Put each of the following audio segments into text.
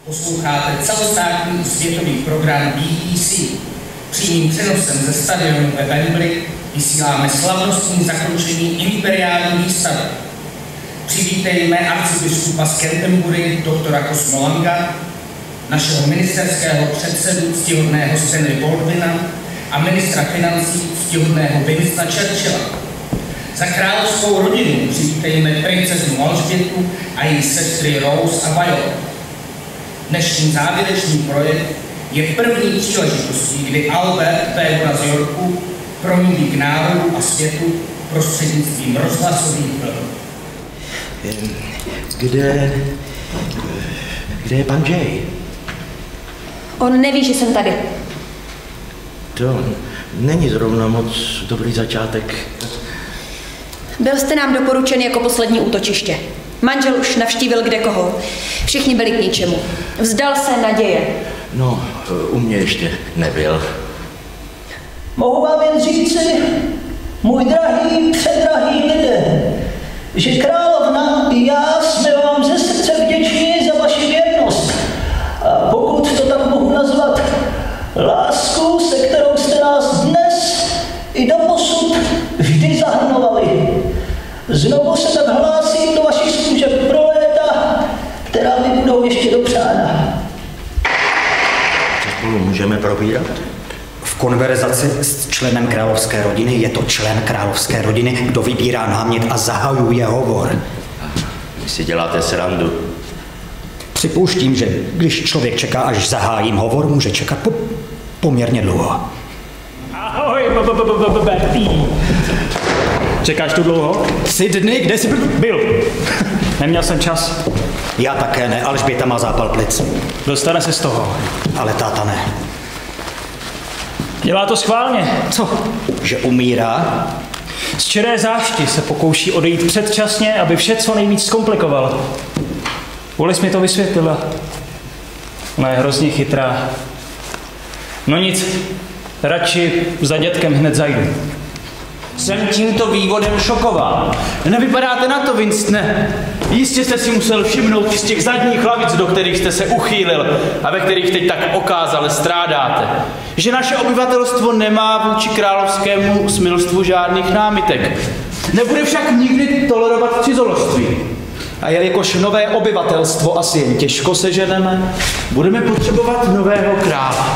Posloucháte celostátní světový program BBC. Přímým přenosem ze stadionu ve Wembley vysíláme slavnostní zakončení imperiální výstavy. Přivítejme arcibiskupa z Canterbury, doktora Cosmolanga, našeho ministerského předsedu ctihodného Stanley Baldwina a ministra financí ctihodného Winstona Churchilla. Za královskou rodinu přivítejme princeznu Alžbětu a její sestry Rose a Violet. Dnešní závěrečný projekt je první příležitostí, kdy Albert Péhora z Yorku promluví k národu a světu prostřednictvím rozhlasových vln. Kde je pan Jay? On neví, že jsem tady. To není zrovna moc dobrý začátek. Byl jste nám doporučen jako poslední útočiště. Manžel už navštívil kde koho. Všichni byli k ničemu. Vzdal se naděje. No, u mě ještě nebyl. Mohu vám jen říci, můj drahý, předrahý lidé, že královna i já jsme vám ze srdce vděční za vaši věrnost. A pokud to tak mohu nazvat, lásku, se kterou jste nás dnes i doposud vždy zahrnovali. Znovu se tak hlásím do vaší služeb pro léta, která mi budou ještě dopřána. Co spolu můžeme probírat? V konverzaci s členem královské rodiny je to člen královské rodiny, kdo vybírá námět a zahajuje hovor. Vy si děláte srandu. Připouštím, že když člověk čeká, až zahájím hovor, může čekat poměrně dlouho. Ahoj, Bertý. Čekáš tu dlouho? 3 dny, kde jsi byl? Neměl jsem čas. Já také ne, Alžběta má zápal plic. Dostane se z toho. Ale táta ne. Dělá to schválně. Co? Že umírá? Z čiré zášti se pokouší odejít předčasně, aby vše co nejvíc zkomplikoval. Ulis mi to vysvětlila. Ona je hrozně chytrá. No nic, radši za dětkem hned zajdu. Jsem tímto vývodem šokován. Nevypadáte na to, Winstone. Jistě jste si musel všimnout i z těch zadních lavic, do kterých jste se uchýlil a ve kterých teď tak okázale strádáte, že naše obyvatelstvo nemá vůči královskému smilstvu žádných námitek. Nebude však nikdy tolerovat cizoložství. A jelikož nové obyvatelstvo asi jen těžko seženeme, budeme potřebovat nového krále.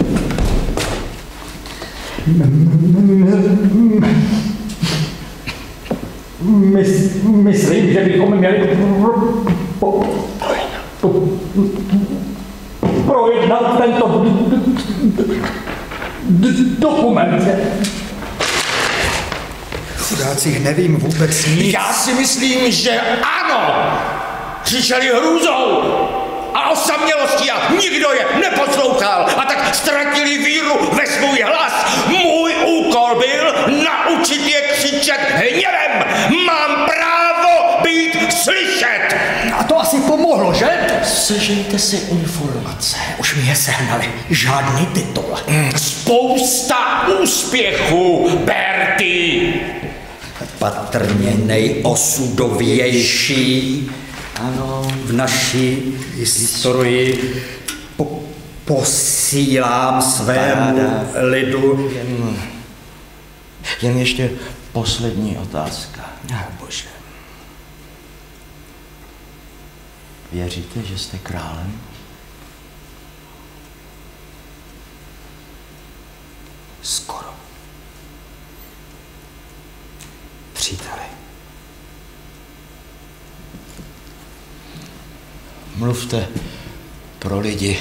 Myslím, že bychom měli projednat tento dokument. Chudáci, nevím vůbec nic. Já si myslím, že ano! Křičeli hrůzou a osamělostí a nikdo je neposlouchal a tak ztratili víru ve svůj hlas. Můj úkol byl naučit je křičet hněvem. Mám právo být slyšet. A to asi pomohlo, že? Sežejte si informace. Už mi je sehnali. Žádný titul. Spousta úspěchů, Bertie. Patrně nejosudovější. Ano. V naší historii posílám svému lidu. Jen ještě poslední otázka. Bože. Věříte, že jste králem? Skoro. Příteli. Mluvte pro lidi.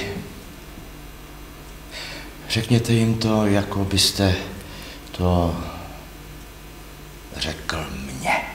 Řekněte jim to, jako byste to řekl mně.